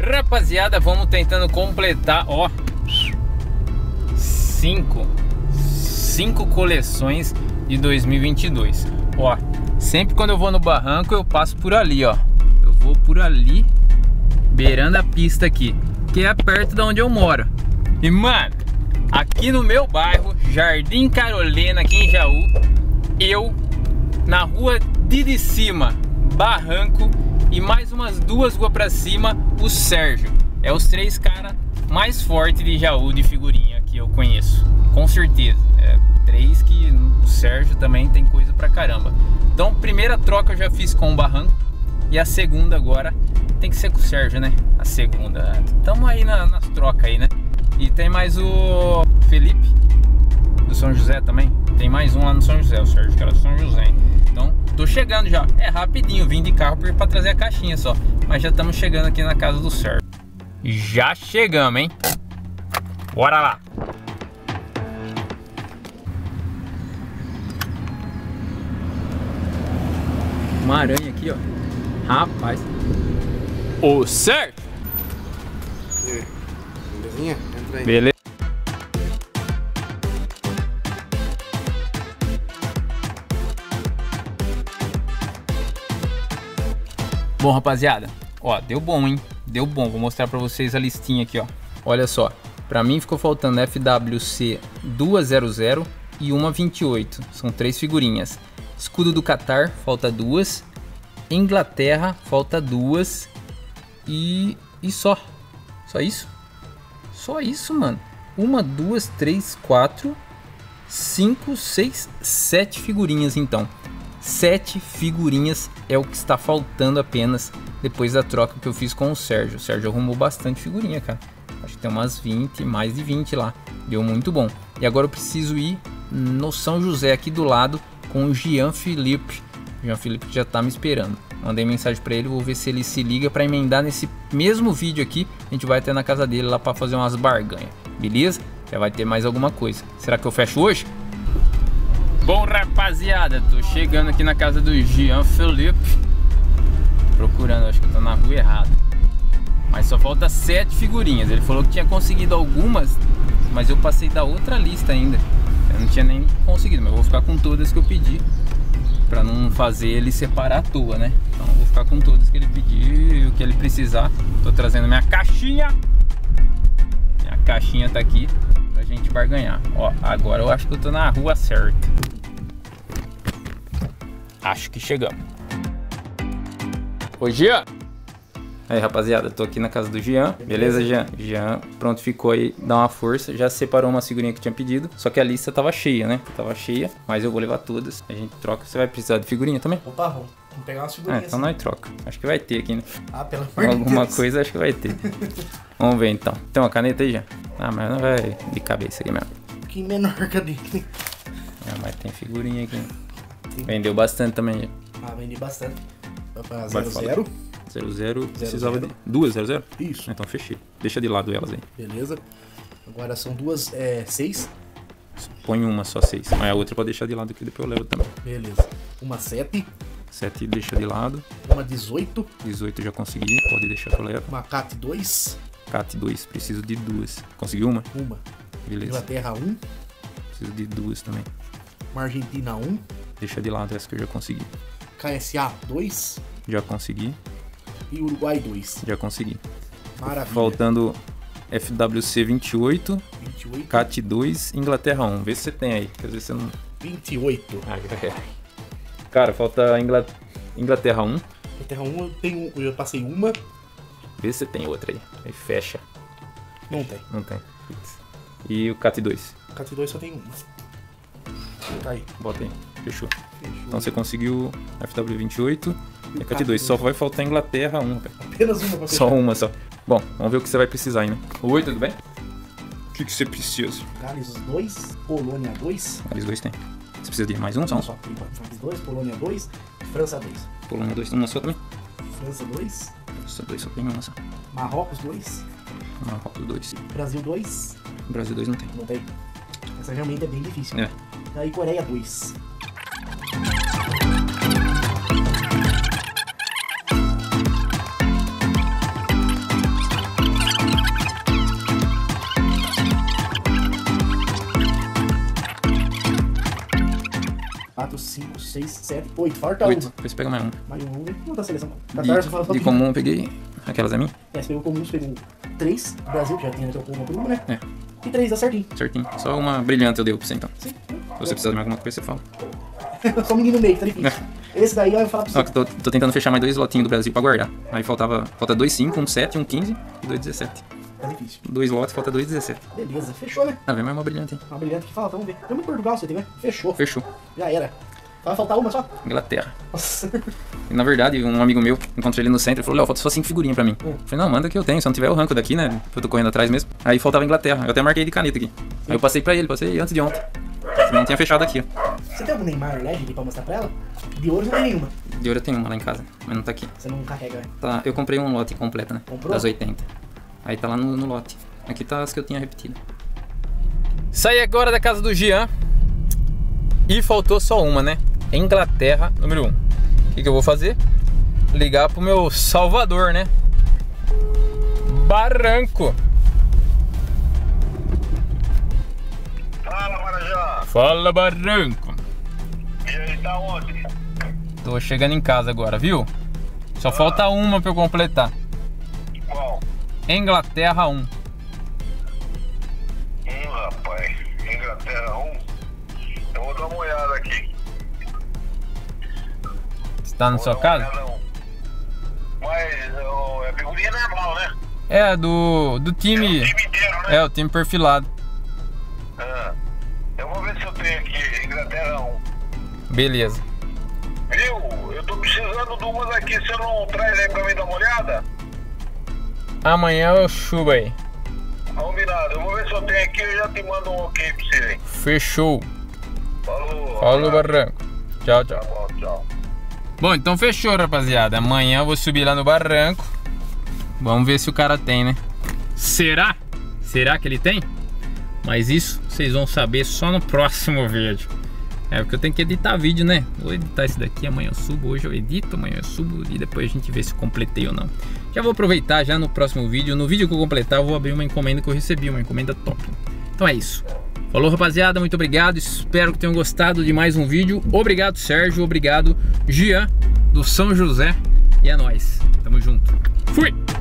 Rapaziada, vamos tentando completar, ó, cinco coleções de 2022. Ó, sempre quando eu vou no barranco eu passo por ali, ó. Eu vou por ali, beirando a pista aqui, que é perto de onde eu moro. E mano, aqui no meu bairro, Jardim Carolina, aqui em Jaú, eu, na rua de cima, barranco, e mais umas 2 ruas pra cima, o Sérgio. É os 3 caras mais fortes de Jaú de figurinha que eu conheço, com certeza. É 3 que o Sérgio também tem coisa pra caramba. Então, primeira troca eu já fiz com o barranco, e a segunda agora tem que ser com o Sérgio, né? A segunda. Tamo aí nas trocas aí, né? E tem mais o Felipe do São José também. Tem mais um lá no São José, o Sérgio, que era do São José. Então, tô chegando já. É rapidinho, vim de carro pra trazer a caixinha só. Mas já estamos chegando aqui na casa do Sérgio. Já chegamos, hein? Bora lá! Uma aranha aqui, ó. Rapaz. Ô, Sérgio! E aí, belezinha? Entra aí. Beleza. Bom, rapaziada, ó, deu bom, hein? Deu bom. Vou mostrar pra vocês a listinha aqui, ó. Olha só, pra mim ficou faltando FWC 200 e uma 28. São 3 figurinhas. Escudo do Catar, falta 2. Inglaterra, falta 2. E só. Só isso? Só isso, mano. 1, 2, 3, 4, 5, 6, 7 figurinhas então. 7 figurinhas é o que está faltando apenas depois da troca que eu fiz com o Sérgio. O Sérgio arrumou bastante figurinha, cara. Acho que tem umas 20, mais de 20 lá. Deu muito bom. E agora eu preciso ir no São José aqui do lado com o Jean Felipe. O Jean Felipe já tá me esperando. Mandei mensagem para ele, vou ver se ele se liga para emendar nesse mesmo vídeo aqui. A gente vai até na casa dele lá para fazer umas barganhas. Beleza? Já vai ter mais alguma coisa. Será que eu fecho hoje? Bom, rapaziada, tô chegando aqui na casa do Jean Felipe. Procurando, acho que eu tô na rua errada. Mas só falta 7 figurinhas. Ele falou que tinha conseguido algumas, mas eu passei da outra lista ainda. Eu não tinha nem conseguido, mas eu vou ficar com todas que eu pedi, pra não fazer ele separar à toa, né? Então eu vou ficar com todas que ele pedir e o que ele precisar. Tô trazendo minha caixinha. Minha caixinha tá aqui pra gente barganhar. Ó, agora eu acho que eu tô na rua certa. Acho que chegamos. Ô, Jean! Aí, rapaziada, tô aqui na casa do Jean. Beleza, Jean? Jean, pronto, ficou aí, dá uma força. Já separou uma figurinha que tinha pedido. Só que a lista tava cheia, né? Tava cheia, mas eu vou levar todas. A gente troca. Você vai precisar de figurinha também? Opa, vamos pegar umas figurinhas. Então nós troca. Acho que vai ter aqui, né? Ah, pelo amor de Deus. Alguma coisa acho que vai ter. Vamos ver então. Tem uma caneta aí, Jean? Ah, mas não vai de cabeça aqui mesmo. Um pouquinho menor, cadê? Ah, mas tem figurinha aqui. Vendeu bastante também, Jean. Ah, vendi bastante. Pra Vai 00. 00, precisava de 2 00? Isso. Então fechei. Deixa de lado elas aí. Beleza. Agora são 6. Põe uma só 6. Mas a outra pode deixar de lado que depois eu levo também. Beleza. Uma 7. 7 deixa de lado. Uma 18. 18 já consegui. Pode deixar que eu levo. Uma CAT 2. CAT 2, preciso de 2. Conseguiu uma? Uma. Beleza. Inglaterra 1. Preciso de 2 também. Uma Argentina 1. Deixa de lado essa que eu já consegui. KSA 2. Já consegui. E Uruguai 2. Já consegui. Maravilha. Faltando FWC 28. 28. CAT 2, Inglaterra 1. Vê se você tem aí, que às vezes você não... 28. Cara, falta Inglaterra 1. Inglaterra 1 eu já passei uma. Vê se você tem outra aí. Aí fecha. Não tem. Não tem. E o CAT 2. CAT 2 só tem uma. Tá aí. Bota aí. Fechou. Fechou. Então você conseguiu FW 28 e CAT 2. Só vai faltar Inglaterra 1, cara. Apenas uma pra fechar. Só uma só. Bom, vamos ver o que você vai precisar aí, né? Oi, tudo bem? O que você precisa? Gales 2, Polônia 2. Gales 2 tem. Você precisa de mais um? Só um? Só, por enquanto. Gales 2, Polônia 2 e França 2. Polônia 2 tem uma só também? França 2. França 2 só tem uma só. Marrocos 2. Marrocos 2. Brasil 2. Brasil 2 não tem. Não tem. Essa realmente é bem difícil. É. Daí Coreia 2. 6, 7, 8. Falta 8. uma. Depois pega mais um. Mais um. Vamos montar a seleção. Catarse, De comum eu peguei aquelas a mim. É, você pegou comum, você pegou 3. Brasil, que já tinha uma por uma, né? É. E 3, dá certinho. Certinho. Só uma brilhante eu dei pra você então. Sim. Se você precisar de mais alguma coisa, você fala. Só um menino no meio, tá difícil. Esse daí, ó, eu vou falar pra você. Só que tô tentando fechar mais 2 lotinhos do Brasil pra guardar. Aí falta 2 5, 1 7, 1 15 e 2 17. Tá difícil. 2 lotes, falta 2 17. Beleza, fechou, né? Ah, vem mais uma brilhante, hein? Uma brilhante que falta, vamos ver. Tem uma em Portugal, você tem, né? Fechou. Fechou. Já era. Vai faltar uma só? Inglaterra. Nossa. E na verdade, um amigo meu, encontrei ele no centro e falou: Léo, falta só 5 figurinhas pra mim. Eu falei: não, manda que eu tenho, se não tiver eu arranco daqui, né? Eu tô correndo atrás mesmo. Aí faltava Inglaterra. Eu até marquei de caneta aqui. Aí eu passei pra ele, passei antes de ontem. Não tinha fechado aqui, ó. Você tem algum Neymar Legend pra mostrar pra ela? De ouro não tem nenhuma. De ouro eu tenho uma lá em casa, mas não tá aqui. Você não carrega, né? Tá, eu comprei um lote completo, né? Comprou? Das 80. Aí tá lá no lote. Aqui tá as que eu tinha repetido. Saí agora da casa do Jean. E faltou só uma, né? Inglaterra, número 1. O que eu vou fazer? Ligar pro meu Salvador, né? Barranco. Fala, Marajá. Fala, Barranco. E aí, tá onde? Tô chegando em casa agora, viu? Só falta uma pra eu completar. Qual? Inglaterra 1. Rapaz. Inglaterra 1. Eu vou dar uma olhada aqui. Você tá na Vou sua dar uma casa? olhada, não. Mas é figurinha normal, né? É, do time. É o time inteiro, né? É, o time perfilado. Ah, eu vou ver se eu tenho aqui Inglaterra 1. Beleza. Viu? Eu tô precisando de umas aqui. Você não traz aí pra mim dar uma olhada? Amanhã eu chubo aí. Combinado. Eu vou ver se eu tenho aqui e eu já te mando um ok pra você aí. Fechou. Falou. Falou, Barranco. Tchau, tchau. Tá bom, tchau. Bom, então fechou, rapaziada. Amanhã eu vou subir lá no barranco. Vamos ver se o cara tem, né? Será? Será que ele tem? Mas isso vocês vão saber só no próximo vídeo. É porque eu tenho que editar vídeo, né? Vou editar esse daqui, amanhã eu subo. Hoje eu edito, amanhã eu subo. E depois a gente vê se completei ou não. Já vou aproveitar já no próximo vídeo. No vídeo que eu completar eu vou abrir uma encomenda que eu recebi. Uma encomenda top. Então é isso. Falou, rapaziada, muito obrigado. Espero que tenham gostado de mais um vídeo. Obrigado, Sérgio. Obrigado, Jean, do São José. E é nóis. Tamo junto. Fui!